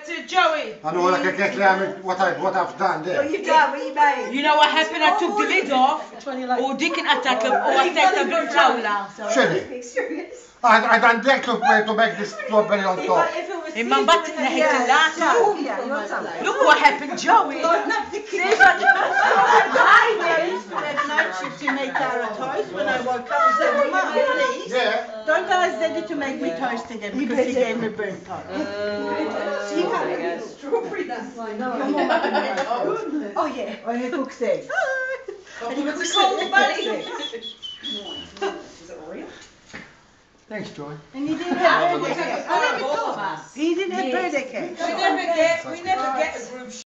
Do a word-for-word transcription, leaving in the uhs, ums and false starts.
to Joey? I know like I can't claim what I what I've done there. What you've done, what you made. You know what happened? I took the lid off. Oh, dik inqatat u għattajta bil-flawla. X'inhi? I I done that to to make this strawberry on top. Imma mbagħad neħet il-lata. Look what happened, Joey. To make Dara toast when I woke up and said, Mum, please, Yeah. don't ask Daddy to make me toast again because he gave me burnt toast. So you can't make strawberry, that's like, no, oh yeah. Oh, who cooks eggs? And he cooks eggs. Thanks, Joy. And he didn't have birthday cake. He didn't have birthday cake. We never get, we never get a group